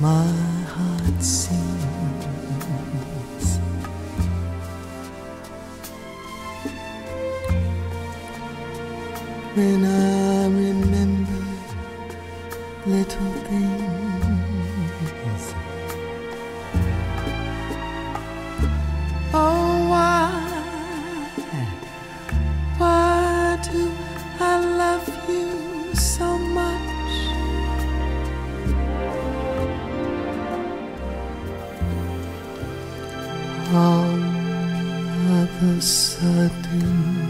my heart sings. When I remember little things, oh why do I love you so much? All of a sudden